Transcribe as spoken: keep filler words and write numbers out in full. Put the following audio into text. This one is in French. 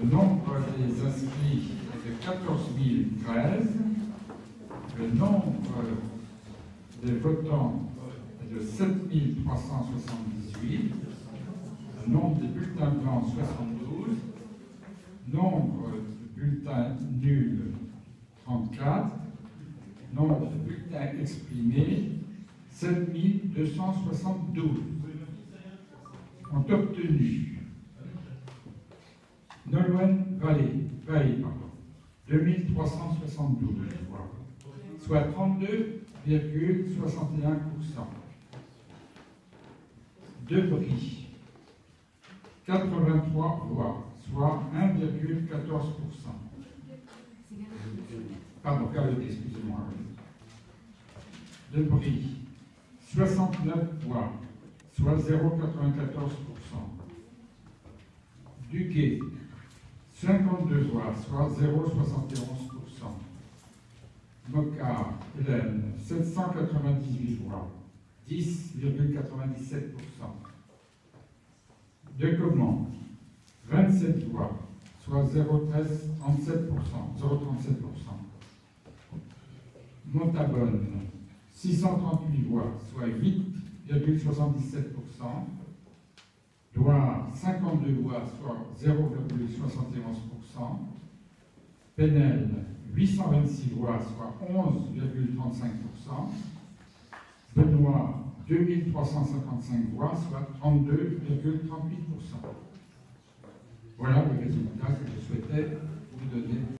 Le nombre des inscrits est de quatorze mille treize. Le nombre des votants est de sept mille trois cent soixante-dix-huit. Le nombre des bulletins blancs, soixante-douze. Nombre de bulletins nuls, trente-quatre. Nombre de bulletins exprimés, sept mille deux cent soixante-douze. Ont obtenu Nolwenn Vallée, Vallée pardon, deux mille trois cent soixante-douze voix, soit trente-deux virgule soixante et un pour cent. Debris, quatre-vingt-trois voix, soit un virgule quatorze pour cent. Pardon, Carleté, excusez-moi. Debris, soixante-neuf voix, soit zéro virgule quatre-vingt-quatorze pour cent. Duguay, cinquante-deux voix, soit zéro virgule soixante et onze pour cent. Mocard, Hélène, sept cent quatre-vingt-dix-huit voix, dix virgule quatre-vingt-dix-sept pour cent. Decomment, vingt-sept voix, soit zéro virgule trente-sept pour cent. zéro virgule trente-sept pour cent. Montabonne, six cent trente-huit voix, soit huit virgule soixante-dix-sept pour cent. Douar, cinquante-deux voix, soit zéro virgule soixante et onze pour cent. Penel, huit cent vingt-six voix, soit onze virgule trente-cinq pour cent. Benoît, deux mille trois cent cinquante-cinq voix, soit trente-deux virgule trente-huit pour cent. Voilà le résultat que je souhaitais vous donner.